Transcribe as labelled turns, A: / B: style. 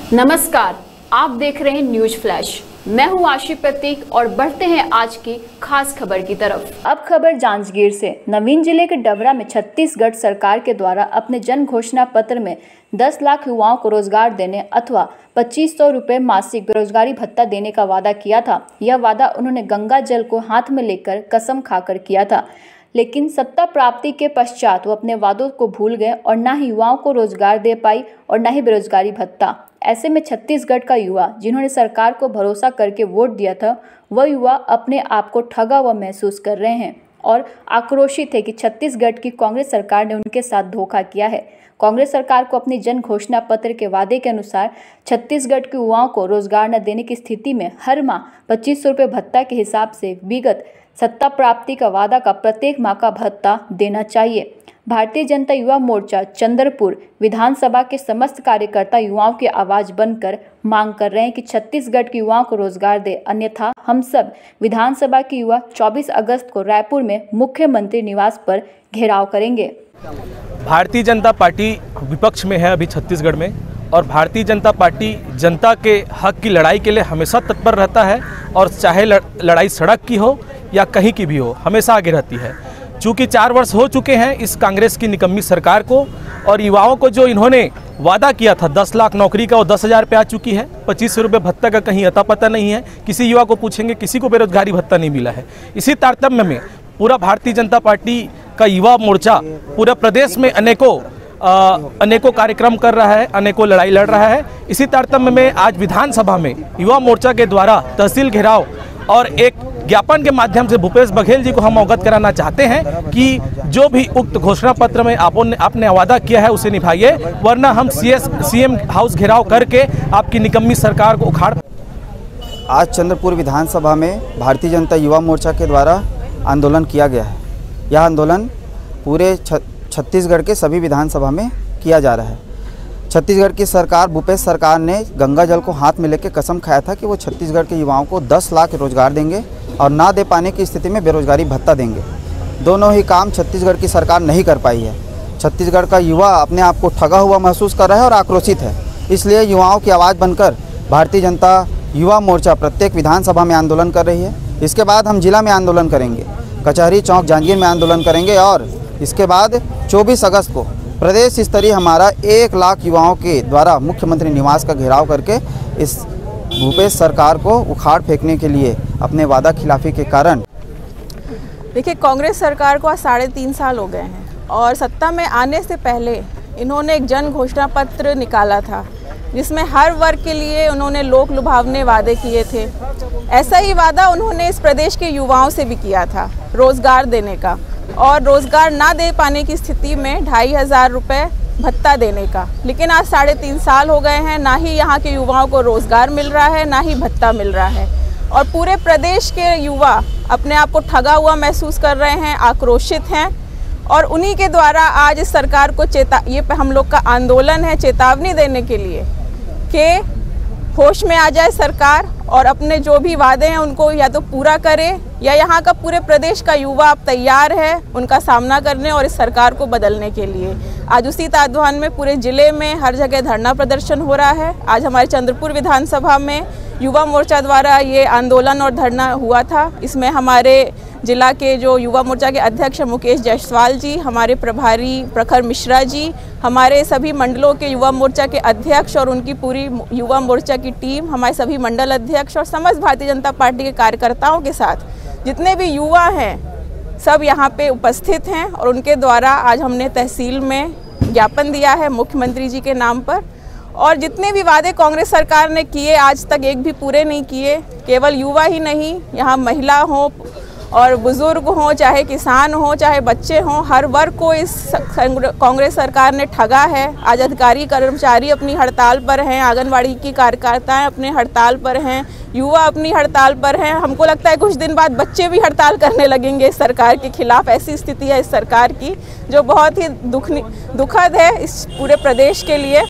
A: नमस्कार, आप देख रहे हैं न्यूज फ्लैश। मैं हूं आशी प्रतीक और बढ़ते हैं आज की खास खबर की तरफ। अब खबर जांजगीर से। नवीन जिले के डबरा में छत्तीसगढ़ सरकार के द्वारा अपने जन घोषणा पत्र में 10 लाख युवाओं को रोजगार देने अथवा 2500 रुपये मासिक बेरोजगारी भत्ता देने का वादा किया था। यह वादा उन्होंने गंगा जल को हाथ में लेकर कसम खाकर किया था, लेकिन सत्ता प्राप्ति के पश्चात वो अपने वादों को भूल गए और न ही युवाओं को रोजगार दे पाई और न ही बेरोजगारी भत्ता। ऐसे में छत्तीसगढ़ का युवा जिन्होंने सरकार को भरोसा करके वोट दिया था, वह युवा अपने आप को ठगा हुआ महसूस कर रहे हैं और आक्रोशित है कि छत्तीसगढ़ की कांग्रेस सरकार ने उनके साथ धोखा किया है। कांग्रेस सरकार को अपनी जन घोषणा पत्र के वादे के अनुसार छत्तीसगढ़ के युवाओं को रोजगार न देने की स्थिति में हर माह 2500 रुपये भत्ता के हिसाब से विगत सत्ता प्राप्ति का वादा का प्रत्येक माह का भत्ता देना चाहिए। भारतीय जनता युवा मोर्चा चंद्रपुर विधानसभा के समस्त कार्यकर्ता युवाओं की आवाज बनकर मांग कर रहे हैं कि छत्तीसगढ़ के युवाओं को रोजगार दे, अन्यथा हम सब विधानसभा के युवा 24 अगस्त को रायपुर में मुख्यमंत्री निवास पर घेराव करेंगे।
B: भारतीय जनता पार्टी विपक्ष में है अभी छत्तीसगढ़ में, और भारतीय जनता पार्टी जनता के हक की लड़ाई के लिए हमेशा तत्पर रहता है, और चाहे लड़ाई सड़क की हो या कहीं की भी हो, हमेशा आगे रहती है। चूँकि 4 वर्ष हो चुके हैं इस कांग्रेस की निकम्मी सरकार को, और युवाओं को जो इन्होंने वादा किया था 10 लाख नौकरी का, वो 10,000 पे आ चुकी है। 2500 रुपये भत्ता का कहीं अता पता नहीं है। किसी युवा को पूछेंगे, किसी को बेरोजगारी भत्ता नहीं मिला है। इसी तारतम्य में पूरा भारतीय जनता पार्टी का युवा मोर्चा पूरे प्रदेश में अनेकों कार्यक्रम कर रहा है, अनेकों लड़ाई लड़ रहा है। इसी तारतम्य में आज विधानसभा में युवा मोर्चा के द्वारा तहसील घेराव और एक ज्ञापन के माध्यम से भूपेश बघेल जी को हम अवगत कराना चाहते हैं कि जो भी उक्त घोषणा पत्र में आपने वादा किया है उसे निभाइए, वरना हम सीएम हाउस घेराव करके आपकी निकम्मी सरकार को उखाड़।
C: आज चंद्रपुर विधानसभा में भारतीय जनता युवा मोर्चा के द्वारा आंदोलन किया गया है। यह आंदोलन पूरे छत्तीसगढ़ के सभी विधानसभा में किया जा रहा है। छत्तीसगढ़ की सरकार, भूपेश सरकार ने गंगा जल को हाथ में लेकर कसम खाया था कि वो छत्तीसगढ़ के युवाओं को 10 लाख रोजगार देंगे और ना दे पाने की स्थिति में बेरोजगारी भत्ता देंगे। दोनों ही काम छत्तीसगढ़ की सरकार नहीं कर पाई है। छत्तीसगढ़ का युवा अपने आप को ठगा हुआ महसूस कर रहा है और आक्रोशित है। इसलिए युवाओं की आवाज़ बनकर भारतीय जनता युवा मोर्चा प्रत्येक विधानसभा में आंदोलन कर रही है। इसके बाद हम जिला में आंदोलन करेंगे, कचहरी चौक जांजगीर में आंदोलन करेंगे, और इसके बाद 24 अगस्त को प्रदेश स्तरीय हमारा 1 लाख युवाओं के द्वारा मुख्यमंत्री निवास का घेराव करके इस भूपेश सरकार को उखाड़ फेंकने के लिए अपने वादा खिलाफी के कारण।
D: देखिए, कांग्रेस सरकार को आज 3.5 साल हो गए हैं और सत्ता में आने से पहले इन्होंने एक जन घोषणा पत्र निकाला था जिसमें हर वर्ग के लिए उन्होंने लोक लुभावने वादे किए थे। ऐसा ही वादा उन्होंने इस प्रदेश के युवाओं से भी किया था, रोजगार देने का, और रोजगार ना दे पाने की स्थिति में 2,500 रुपये भत्ता देने का। लेकिन आज 3.5 साल हो गए हैं, ना ही यहाँ के युवाओं को रोजगार मिल रहा है, ना ही भत्ता मिल रहा है, और पूरे प्रदेश के युवा अपने आप को ठगा हुआ महसूस कर रहे हैं, आक्रोशित हैं। और उन्हीं के द्वारा आज इस सरकार को ये हम लोग का आंदोलन है चेतावनी देने के लिए कि होश में आ जाए सरकार और अपने जो भी वादे हैं उनको या तो पूरा करे, या यहाँ का पूरे प्रदेश का युवा अब तैयार है उनका सामना करने और इस सरकार को बदलने के लिए। आज उसी ताद्वान में पूरे जिले में हर जगह धरना प्रदर्शन हो रहा है। आज हमारे चंद्रपुर विधानसभा में युवा मोर्चा द्वारा ये आंदोलन और धरना हुआ था। इसमें हमारे जिला के जो युवा मोर्चा के अध्यक्ष मुकेश जायसवाल जी, हमारे प्रभारी प्रखर मिश्रा जी, हमारे सभी मंडलों के युवा मोर्चा के अध्यक्ष और उनकी पूरी युवा मोर्चा की टीम, हमारे सभी मंडल अध्यक्ष और समस्त भारतीय जनता पार्टी के कार्यकर्ताओं के साथ जितने भी युवा हैं सब यहाँ पे उपस्थित हैं, और उनके द्वारा आज हमने तहसील में ज्ञापन दिया है मुख्यमंत्री जी के नाम पर। और जितने भी वादे कांग्रेस सरकार ने किए आज तक एक भी पूरे नहीं किए। केवल युवा ही नहीं, यहाँ महिला हो और बुजुर्ग हों, चाहे किसान हों, चाहे बच्चे हों, हर वर्ग को इस कांग्रेस सरकार ने ठगा है। आज अधिकारी कर्मचारी अपनी हड़ताल पर हैं, आंगनवाड़ी की कार्यकर्ताएं अपने हड़ताल पर हैं, युवा अपनी हड़ताल पर हैं। हमको लगता है कुछ दिन बाद बच्चे भी हड़ताल करने लगेंगे इस सरकार के खिलाफ। ऐसी स्थिति है इस सरकार की जो बहुत ही दुखद है इस पूरे प्रदेश के लिए।